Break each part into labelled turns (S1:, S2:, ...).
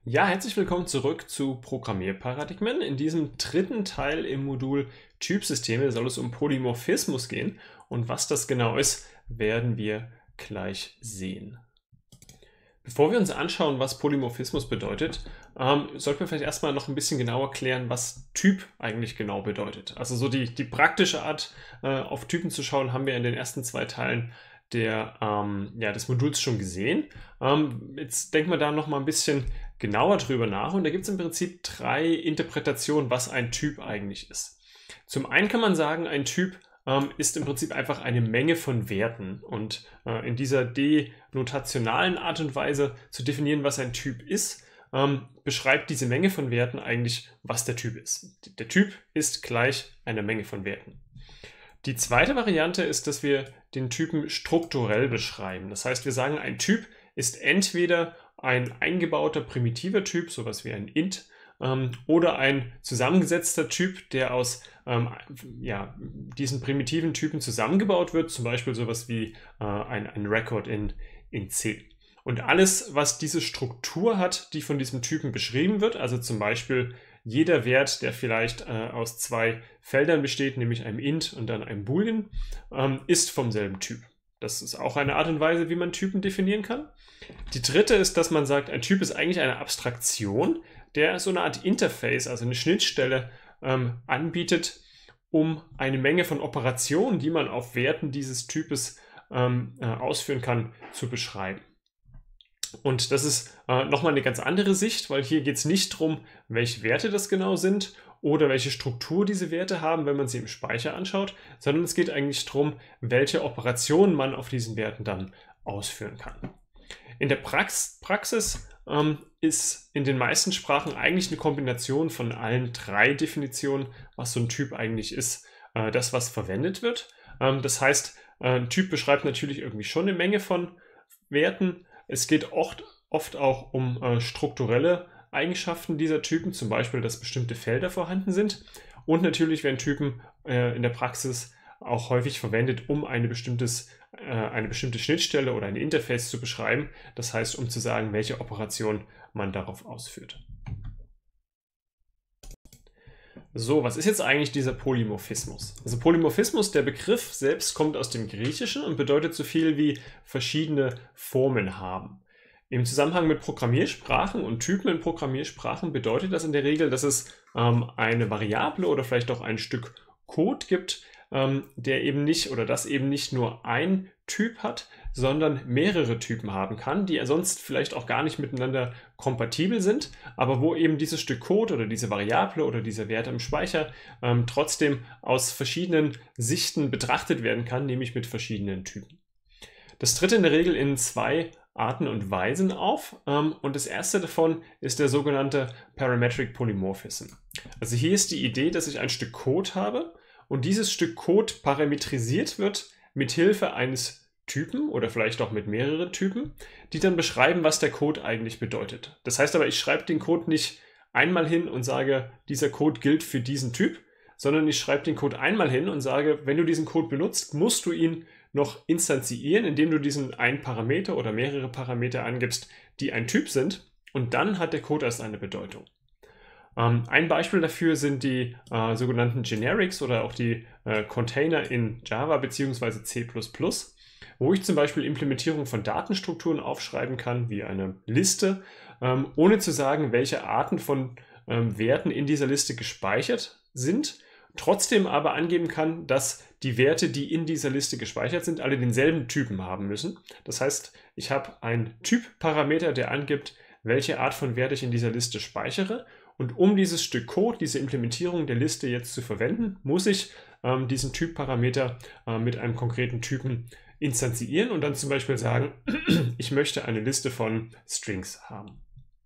S1: Ja, herzlich willkommen zurück zu Programmierparadigmen. In diesem dritten Teil im Modul Typsysteme soll es um Polymorphismus gehen und was das genau ist, werden wir gleich sehen. Bevor wir uns anschauen, was Polymorphismus bedeutet, sollten wir vielleicht erstmal noch ein bisschen genauer klären, was Typ eigentlich genau bedeutet. Also so die praktische Art, auf Typen zu schauen, haben wir in den ersten zwei Teilen des Moduls schon gesehen. Jetzt denken wir da noch mal ein bisschen genauer drüber nach und da gibt es im Prinzip drei Interpretationen, was ein Typ eigentlich ist. Zum einen kann man sagen, ein Typ ist im Prinzip einfach eine Menge von Werten und in dieser denotationalen Art und Weise zu definieren, was ein Typ ist, beschreibt diese Menge von Werten eigentlich, was der Typ ist. Der Typ ist gleich einer Menge von Werten. Die zweite Variante ist, dass wir den Typen strukturell beschreiben. Das heißt, wir sagen, ein Typ ist entweder ein eingebauter primitiver Typ, sowas wie ein Int, oder ein zusammengesetzter Typ, der aus diesen primitiven Typen zusammengebaut wird, zum Beispiel sowas wie ein Record in C. Und alles, was diese Struktur hat, die von diesem Typen beschrieben wird, also zum Beispiel jeder Wert, der vielleicht aus zwei Feldern besteht, nämlich einem Int und dann einem Boolean, ist vom selben Typ. Das ist auch eine Art und Weise, wie man Typen definieren kann. Die dritte ist, dass man sagt, ein Typ ist eigentlich eine Abstraktion, der so eine Art Interface, also eine Schnittstelle anbietet, um eine Menge von Operationen, die man auf Werten dieses Types ausführen kann, zu beschreiben. Und das ist nochmal eine ganz andere Sicht, weil hier geht es nicht darum, welche Werte das genau sind oder welche Struktur diese Werte haben, wenn man sie im Speicher anschaut, sondern es geht eigentlich darum, welche Operationen man auf diesen Werten dann ausführen kann. In der Praxis ist in den meisten Sprachen eigentlich eine Kombination von allen drei Definitionen, was so ein Typ eigentlich ist, das, was verwendet wird. Das heißt, ein Typ beschreibt natürlich irgendwie schon eine Menge von Werten. Es geht oft auch um strukturelle Eigenschaften dieser Typen, zum Beispiel, dass bestimmte Felder vorhanden sind. Und natürlich werden Typen in der Praxis auch häufig verwendet, um eine bestimmte Schnittstelle oder ein Interface zu beschreiben. Das heißt, um zu sagen, welche Operation man darauf ausführt. So, was ist jetzt eigentlich dieser Polymorphismus? Also Polymorphismus, der Begriff selbst kommt aus dem Griechischen und bedeutet so viel wie verschiedene Formen haben. Im Zusammenhang mit Programmiersprachen und Typen in Programmiersprachen bedeutet das in der Regel, dass es eine Variable oder vielleicht auch ein Stück Code gibt, der eben nicht oder das eben nicht nur ein Typ hat, sondern mehrere Typen haben kann, die sonst vielleicht auch gar nicht miteinander kompatibel sind, aber wo eben dieses Stück Code oder diese Variable oder dieser Wert im Speicher trotzdem aus verschiedenen Sichten betrachtet werden kann, nämlich mit verschiedenen Typen. Das tritt in der Regel in zwei Arten und Weisen auf und das erste davon ist der sogenannte Parametric Polymorphism. Also hier ist die Idee, dass ich ein Stück Code habe und dieses Stück Code parametrisiert wird mit Hilfe eines Typen oder vielleicht auch mit mehreren Typen, die dann beschreiben, was der Code eigentlich bedeutet. Das heißt aber, ich schreibe den Code nicht einmal hin und sage, dieser Code gilt für diesen Typ, sondern ich schreibe den Code einmal hin und sage, wenn du diesen Code benutzt, musst du ihn noch instanzieren, indem du diesen einen Parameter oder mehrere Parameter angibst, die ein Typ sind, und dann hat der Code erst eine Bedeutung. Ein Beispiel dafür sind die sogenannten Generics oder auch die Container in Java bzw. C++, wo ich zum Beispiel Implementierung von Datenstrukturen aufschreiben kann, wie eine Liste, ohne zu sagen, welche Arten von Werten in dieser Liste gespeichert sind, trotzdem aber angeben kann, dass die Werte, die in dieser Liste gespeichert sind, alle denselben Typen haben müssen. Das heißt, ich habe einen Typparameter, der angibt, welche Art von Wert ich in dieser Liste speichere. Und um dieses Stück Code, diese Implementierung der Liste jetzt zu verwenden, muss ich diesen Typparameter mit einem konkreten Typen instanzieren und dann zum Beispiel sagen, ich möchte eine Liste von Strings haben.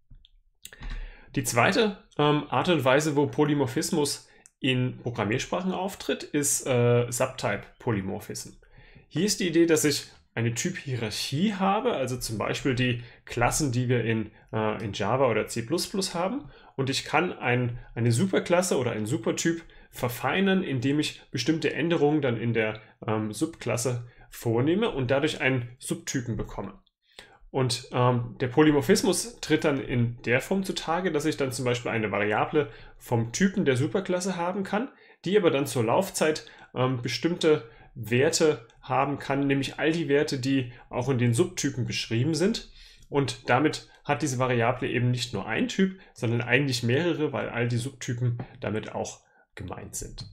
S1: Die zweite Art und Weise, wo Polymorphismus in Programmiersprachen auftritt, ist Subtype Polymorphism. Hier ist die Idee, dass ich eine Typhierarchie habe, also zum Beispiel die Klassen, die wir in Java oder C++ haben, und ich kann eine Superklasse oder einen Supertyp verfeinern, indem ich bestimmte Änderungen dann in der Subklasse vornehme und dadurch einen Subtypen bekomme. Und der Polymorphismus tritt dann in der Form zutage, dass ich dann zum Beispiel eine Variable vom Typen der Superklasse haben kann, die aber dann zur Laufzeit bestimmte Werte haben kann, nämlich all die Werte, die auch in den Subtypen beschrieben sind. Und damit hat diese Variable eben nicht nur einen Typ, sondern eigentlich mehrere, weil all die Subtypen damit auch gemeint sind.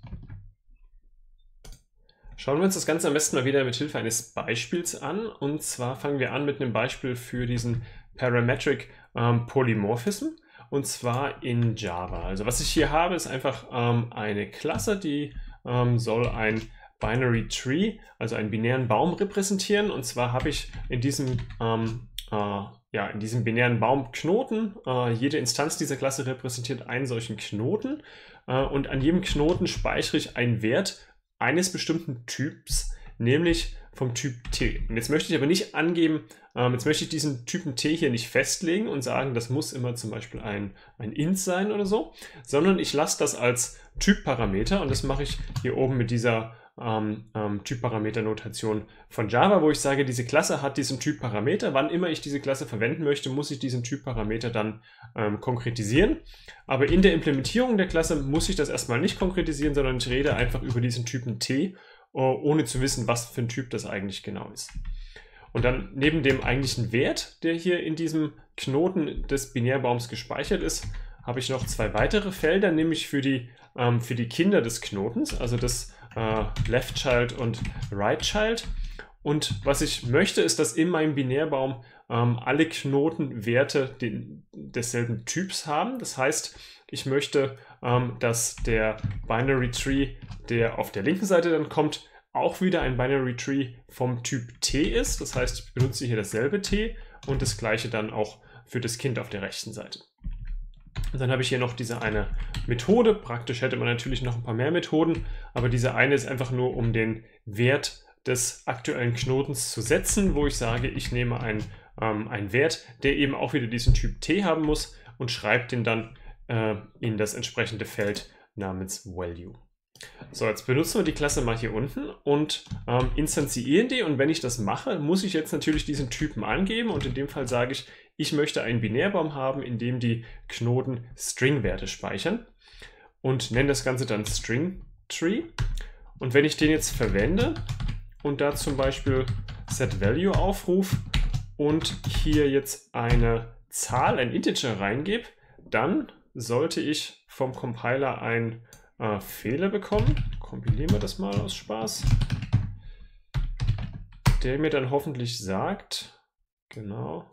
S1: Schauen wir uns das Ganze am besten mal wieder mit Hilfe eines Beispiels an. Und zwar fangen wir an mit einem Beispiel für diesen Parametric Polymorphism. Und zwar in Java. Also was ich hier habe, ist einfach eine Klasse, die soll ein Binary Tree, also einen binären Baum repräsentieren. Und zwar habe ich in diesem binären Baum Knoten. Jede Instanz dieser Klasse repräsentiert einen solchen Knoten. Und an jedem Knoten speichere ich einen Wert eines bestimmten Typs, nämlich vom Typ T. Und jetzt möchte ich aber nicht angeben, jetzt möchte ich diesen Typen T hier nicht festlegen und sagen, das muss immer zum Beispiel ein Int sein oder so, sondern ich lasse das als Typparameter und das mache ich hier oben mit dieser Typparameter-Notation von Java, wo ich sage, diese Klasse hat diesen Typparameter. Wann immer ich diese Klasse verwenden möchte, muss ich diesen Typparameter dann konkretisieren. Aber in der Implementierung der Klasse muss ich das erstmal nicht konkretisieren, sondern ich rede einfach über diesen Typen T, ohne zu wissen, was für ein Typ das eigentlich genau ist. Und dann neben dem eigentlichen Wert, der hier in diesem Knoten des Binärbaums gespeichert ist, habe ich noch zwei weitere Felder, nämlich für die Kinder des Knotens, also das Left Child und Right Child. Und was ich möchte, ist, dass in meinem Binärbaum alle Knotenwerte desselben Typs haben. Das heißt, ich möchte, dass der Binary Tree, der auf der linken Seite dann kommt, auch wieder ein Binary Tree vom Typ T ist. Das heißt, ich benutze hier dasselbe T und das gleiche dann auch für das Kind auf der rechten Seite. Und dann habe ich hier noch diese eine Methode. Praktisch hätte man natürlich noch ein paar mehr Methoden, aber diese eine ist einfach nur, um den Wert des aktuellen Knotens zu setzen, wo ich sage, ich nehme einen Wert, der eben auch wieder diesen Typ T haben muss und schreibe den dann in das entsprechende Feld namens Value. So, jetzt benutzen wir die Klasse mal hier unten und instanzieren die, und wenn ich das mache, muss ich jetzt natürlich diesen Typen angeben und in dem Fall sage ich, ich möchte einen Binärbaum haben, in dem die Knoten String-Werte speichern und nenne das Ganze dann String Tree. Und wenn ich den jetzt verwende und da zum Beispiel setValue aufrufe und hier jetzt eine Zahl, ein Integer reingebe, dann sollte ich vom Compiler einen Fehler bekommen. Kompilieren wir das mal aus Spaß. Der mir dann hoffentlich sagt, genau,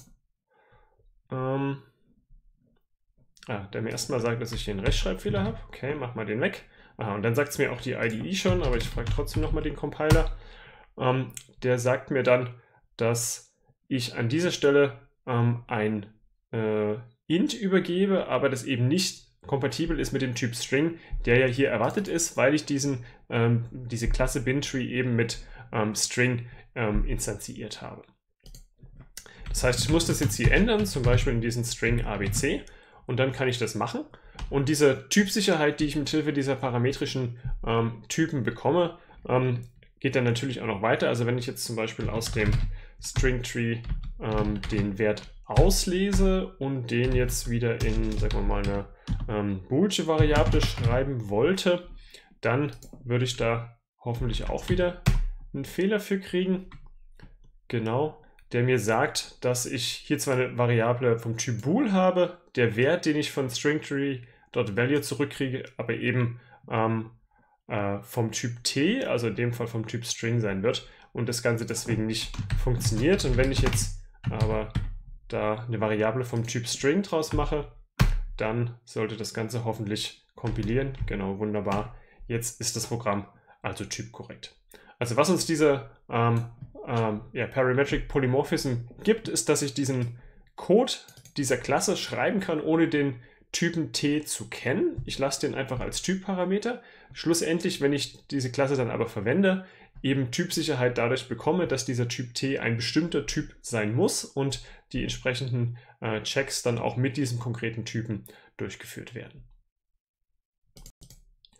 S1: der mir erstmal sagt, dass ich hier einen Rechtschreibfehler habe. Okay, mach mal den weg. Und dann sagt es mir auch die IDE schon, aber ich frage trotzdem nochmal den Compiler. Der sagt mir dann, dass ich an dieser Stelle ein Int übergebe, aber das eben nicht kompatibel ist mit dem Typ String, der ja hier erwartet ist, weil ich diese Klasse BinTree eben mit String instanziert habe. Das heißt, ich muss das jetzt hier ändern, zum Beispiel in diesen String ABC, und dann kann ich das machen. Und diese Typsicherheit, die ich mit Hilfe dieser parametrischen Typen bekomme, geht dann natürlich auch noch weiter. Also wenn ich jetzt zum Beispiel aus dem String Tree den Wert auslese und den jetzt wieder in, sagen wir mal, eine boolsche Variable schreiben wollte, dann würde ich da hoffentlich auch wieder einen Fehler für kriegen. Genau, der mir sagt, dass ich hier zwar eine Variable vom Typ bool habe, der Wert, den ich von stringTree.value zurückkriege, aber eben vom Typ T, also in dem Fall vom Typ String sein wird und das Ganze deswegen nicht funktioniert. Und wenn ich jetzt aber da eine Variable vom Typ String draus mache, dann sollte das Ganze hoffentlich kompilieren. Genau, wunderbar. Jetzt ist das Programm also typkorrekt. Also was uns dieser Parametric Polymorphism gibt, ist, dass ich diesen Code dieser Klasse schreiben kann, ohne den Typen T zu kennen. Ich lasse den einfach als Typparameter. Schlussendlich, wenn ich diese Klasse dann aber verwende, eben Typsicherheit dadurch bekomme, dass dieser Typ T ein bestimmter Typ sein muss und die entsprechenden Checks dann auch mit diesem konkreten Typen durchgeführt werden.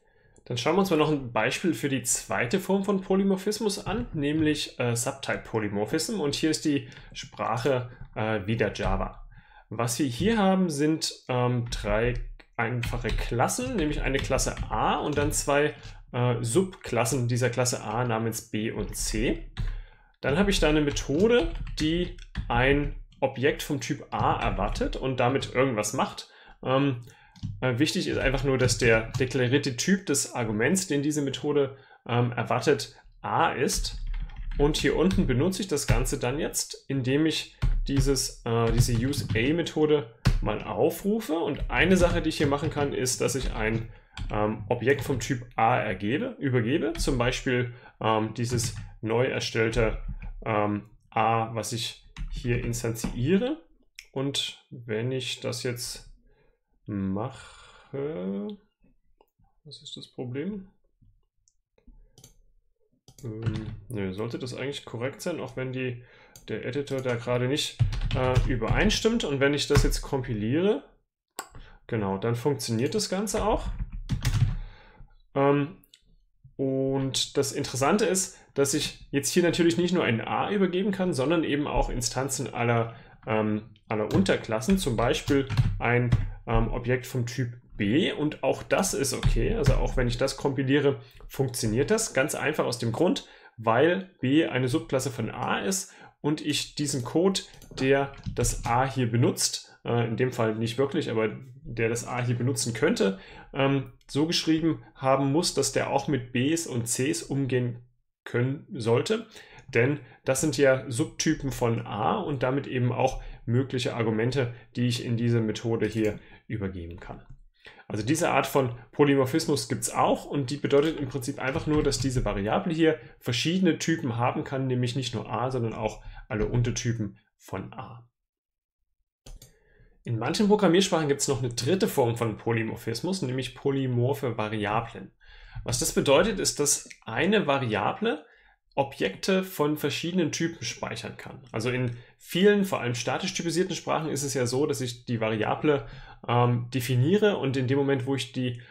S1: Dann schauen wir uns mal noch ein Beispiel für die zweite Form von Polymorphismus an, nämlich Subtype Polymorphism. Und hier ist die Sprache wieder Java. Was wir hier haben, sind 3 einfache Klassen, nämlich eine Klasse A und dann 2 Subklassen dieser Klasse A namens B und C. Dann habe ich da eine Methode, die ein Objekt vom Typ A erwartet und damit irgendwas macht. Wichtig ist einfach nur, dass der deklarierte Typ des Arguments, den diese Methode erwartet, A ist. Und hier unten benutze ich das Ganze dann jetzt, indem ich diese UseA-Methode mal aufrufe. Und eine Sache, die ich hier machen kann, ist, dass ich ein Objekt vom Typ A übergebe. Zum Beispiel dieses neu erstellte A, was ich hier instanziere. Und wenn ich das jetzt mache, was ist das Problem? Nö, sollte das eigentlich korrekt sein, auch wenn der Editor da gerade nicht übereinstimmt. Und wenn ich das jetzt kompiliere, genau, dann funktioniert das Ganze auch. Und das Interessante ist, dass ich jetzt hier natürlich nicht nur ein A übergeben kann, sondern eben auch Instanzen aller Unterklassen, zum Beispiel ein Objekt vom Typ B, und auch das ist okay. Also auch wenn ich das kompiliere, funktioniert das ganz einfach aus dem Grund, weil B eine Subklasse von A ist und ich diesen Code, der das A hier benutzt, in dem Fall nicht wirklich, aber der das A hier benutzen könnte, so geschrieben haben muss, dass der auch mit Bs und Cs umgehen können sollte. Denn das sind ja Subtypen von A und damit eben auch mögliche Argumente, die ich in diese Methode hier übergeben kann. Also diese Art von Polymorphismus gibt es auch, und die bedeutet im Prinzip einfach nur, dass diese Variable hier verschiedene Typen haben kann, nämlich nicht nur A, sondern auch alle Untertypen von A. In manchen Programmiersprachen gibt es noch eine dritte Form von Polymorphismus, nämlich polymorphe Variablen. Was das bedeutet, ist, dass eine Variable Objekte von verschiedenen Typen speichern kann. Also in vielen, vor allem statisch typisierten Sprachen ist es ja so, dass ich die Variable definiere und in dem Moment, wo ich die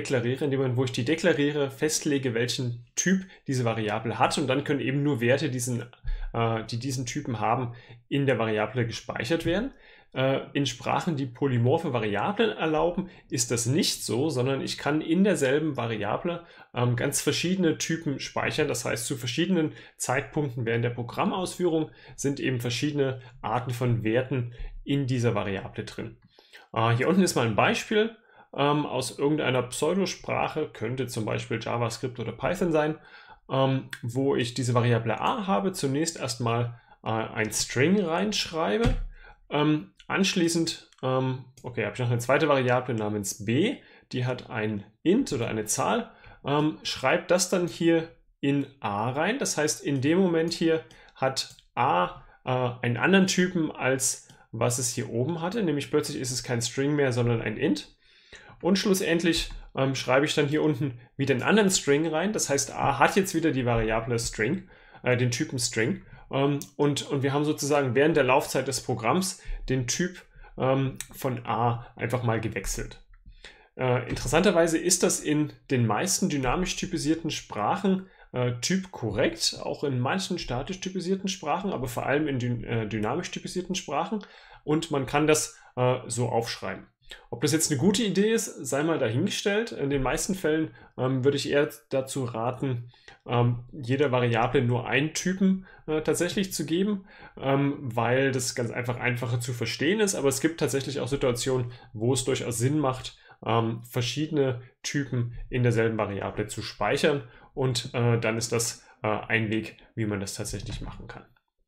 S1: deklariere, festlege, welchen Typ diese Variable hat, und dann können eben nur Werte, die diesen Typen haben, in der Variable gespeichert werden. In Sprachen, die polymorphe Variablen erlauben, ist das nicht so, sondern ich kann in derselben Variable ganz verschiedene Typen speichern. Das heißt, zu verschiedenen Zeitpunkten während der Programmausführung sind eben verschiedene Arten von Werten in dieser Variable drin. Hier unten ist mal ein Beispiel aus irgendeiner Pseudosprache, könnte zum Beispiel JavaScript oder Python sein, wo ich diese Variable a habe, zunächst erstmal ein String reinschreibe. Anschließend habe ich noch eine zweite Variable namens b, die hat ein int oder eine Zahl, schreibe das dann hier in a rein. Das heißt, in dem Moment hier hat a einen anderen Typen, als was es hier oben hatte, nämlich plötzlich ist es kein String mehr, sondern ein int. Und schlussendlich schreibe ich dann hier unten wieder einen anderen String rein. Das heißt, a hat jetzt wieder die Variable String, den Typen String. Und wir haben sozusagen während der Laufzeit des Programms den Typ von a einfach mal gewechselt. Interessanterweise ist das in den meisten dynamisch typisierten Sprachen typkorrekt, auch in manchen statisch typisierten Sprachen, aber vor allem in dynamisch typisierten Sprachen, und man kann das so aufschreiben. Ob das jetzt eine gute Idee ist, sei mal dahingestellt. In den meisten Fällen würde ich eher dazu raten, jeder Variable nur einen Typen tatsächlich zu geben, weil das ganz einfacher zu verstehen ist. Aber es gibt tatsächlich auch Situationen, wo es durchaus Sinn macht, verschiedene Typen in derselben Variable zu speichern, und dann ist das ein Weg, wie man das tatsächlich machen kann.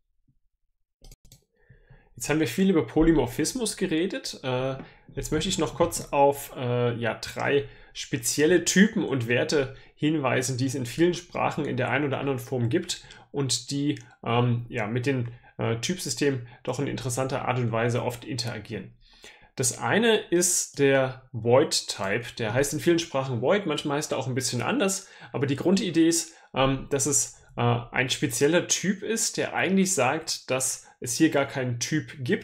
S1: Jetzt haben wir viel über Polymorphismus geredet. Jetzt möchte ich noch kurz auf 3 spezielle Typen und Werte hinweisen, die es in vielen Sprachen in der einen oder anderen Form gibt und die mit dem Typsystem doch in interessanter Art und Weise oft interagieren. Das eine ist der Void-Type. Der heißt in vielen Sprachen Void, manchmal heißt er auch ein bisschen anders, aber die Grundidee ist, dass es ein spezieller Typ ist, der eigentlich sagt, dass es hier gar keinen Typ gibt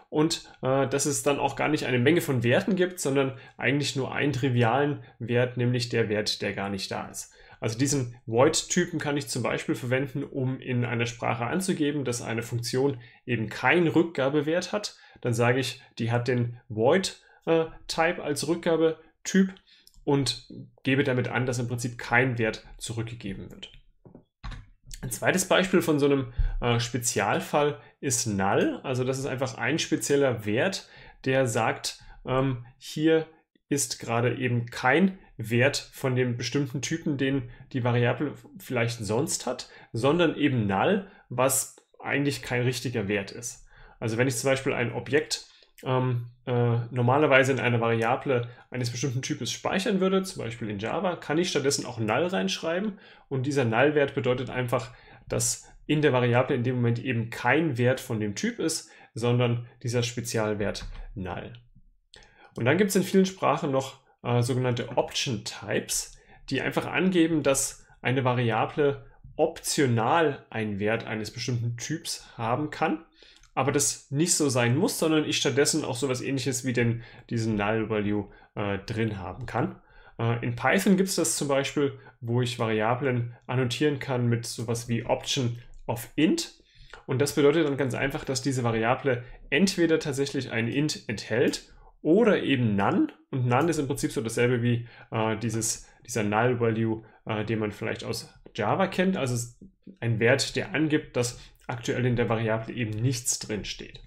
S1: und dass es dann auch gar nicht eine Menge von Werten gibt, sondern eigentlich nur einen trivialen Wert, nämlich der Wert, der gar nicht da ist. Also diesen Void-Typen kann ich zum Beispiel verwenden, um in einer Sprache anzugeben, dass eine Funktion eben keinen Rückgabewert hat. Dann sage ich, die hat den Void-Type als Rückgabetyp und gebe damit an, dass im Prinzip kein Wert zurückgegeben wird. Ein zweites Beispiel von so einem Spezialfall ist Null. Also das ist einfach ein spezieller Wert, der sagt, hier ist gerade eben kein Wert von dem bestimmten Typen, den die Variable vielleicht sonst hat, sondern eben Null, was eigentlich kein richtiger Wert ist. Also wenn ich zum Beispiel ein Objekt normalerweise in einer Variable eines bestimmten Types speichern würde, zum Beispiel in Java, kann ich stattdessen auch Null reinschreiben und dieser Null-Wert bedeutet einfach, dass in der Variable in dem Moment eben kein Wert von dem Typ ist, sondern dieser Spezialwert Null. Und dann gibt es in vielen Sprachen noch sogenannte Option Types, die einfach angeben, dass eine Variable optional einen Wert eines bestimmten Typs haben kann, aber das nicht so sein muss, sondern ich stattdessen auch sowas Ähnliches wie diesen Null-Value drin haben kann. In Python gibt es das zum Beispiel, wo ich Variablen annotieren kann mit sowas wie Option of Int. Und das bedeutet dann ganz einfach, dass diese Variable entweder tatsächlich ein Int enthält oder eben None. Und None ist im Prinzip so dasselbe wie dieser Null-Value, den man vielleicht aus Java kennt. Also ein Wert, der angibt, dass aktuell in der Variable eben nichts drin steht.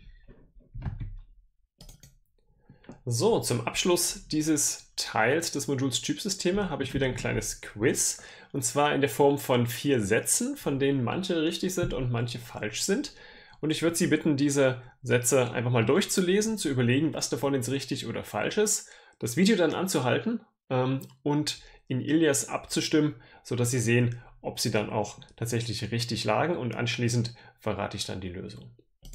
S1: So, zum Abschluss dieses Teils des Moduls Typsysteme habe ich wieder ein kleines Quiz. Und zwar in der Form von 4 Sätzen, von denen manche richtig sind und manche falsch sind. Und ich würde Sie bitten, diese Sätze einfach mal durchzulesen, zu überlegen, was davon jetzt richtig oder falsch ist, das Video dann anzuhalten und in Ilias abzustimmen, sodass Sie sehen, ob sie dann auch tatsächlich richtig lagen, und anschließend verrate ich dann die Lösung.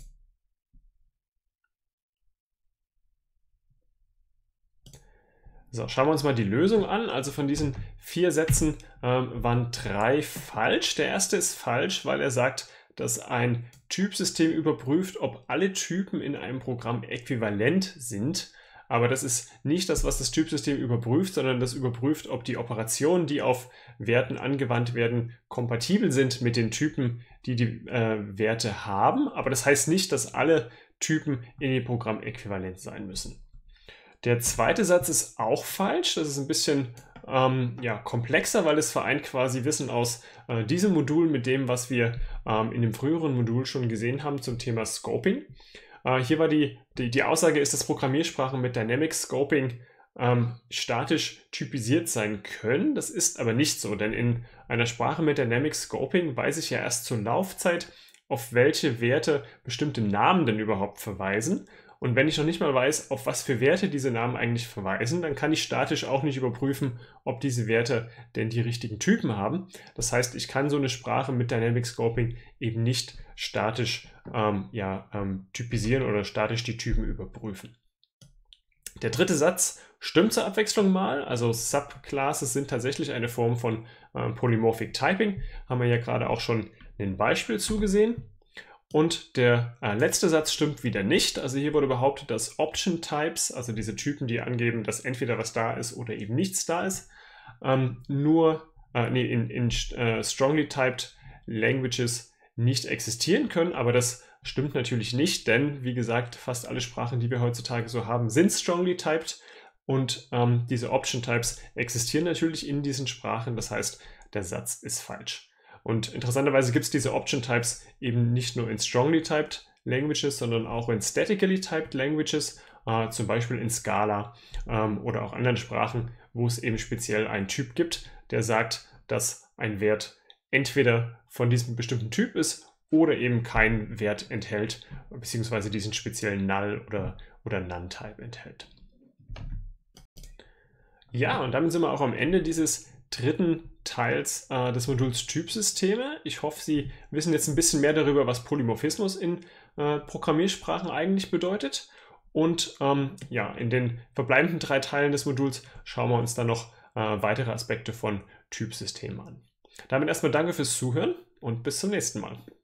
S1: So, schauen wir uns mal die Lösung an. Also von diesen 4 Sätzen waren 3 falsch. Der erste ist falsch, weil er sagt, dass ein Typsystem überprüft, ob alle Typen in einem Programm äquivalent sind. Aber das ist nicht das, was das Typsystem überprüft, sondern das überprüft, ob die Operationen, die auf Werten angewandt werden, kompatibel sind mit den Typen, die die Werte haben. Aber das heißt nicht, dass alle Typen in dem Programm äquivalent sein müssen. Der zweite Satz ist auch falsch. Das ist ein bisschen komplexer, weil es vereint quasi Wissen aus diesem Modul mit dem, was wir in dem früheren Modul schon gesehen haben zum Thema Scoping. Hier war die Aussage ist, dass Programmiersprachen mit Dynamic Scoping statisch typisiert sein können. Das ist aber nicht so, denn in einer Sprache mit Dynamic Scoping weiß ich ja erst zur Laufzeit, auf welche Werte bestimmte Namen denn überhaupt verweisen. Und wenn ich noch nicht mal weiß, auf was für Werte diese Namen eigentlich verweisen, dann kann ich statisch auch nicht überprüfen, ob diese Werte denn die richtigen Typen haben. Das heißt, ich kann so eine Sprache mit Dynamic Scoping eben nicht statisch typisieren oder statisch die Typen überprüfen. Der dritte Satz stimmt zur Abwechslung mal. Also Subclasses sind tatsächlich eine Form von Polymorphic Typing. Haben wir ja gerade auch schon ein Beispiel zugesehen. Und der letzte Satz stimmt wieder nicht. Also hier wurde behauptet, dass Option Types, also diese Typen, die angeben, dass entweder was da ist oder eben nichts da ist, in strongly typed Languages nicht existieren können. Aber das stimmt natürlich nicht, denn wie gesagt, fast alle Sprachen, die wir heutzutage so haben, sind strongly typed. Und diese Option Types existieren natürlich in diesen Sprachen. Das heißt, der Satz ist falsch. Und interessanterweise gibt es diese Option Types eben nicht nur in strongly typed Languages, sondern auch in statically typed Languages, zum Beispiel in Scala oder auch anderen Sprachen, wo es eben speziell einen Typ gibt, der sagt, dass ein Wert entweder von diesem bestimmten Typ ist oder eben keinen Wert enthält, beziehungsweise diesen speziellen Null oder None-Type enthält. Ja, und damit sind wir auch am Ende dieses dritten Teils des Moduls Typsysteme. Ich hoffe, Sie wissen jetzt ein bisschen mehr darüber, was Polymorphismus in Programmiersprachen eigentlich bedeutet. Und in den verbleibenden 3 Teilen des Moduls schauen wir uns dann noch weitere Aspekte von Typsystemen an. Damit erstmal danke fürs Zuhören und bis zum nächsten Mal.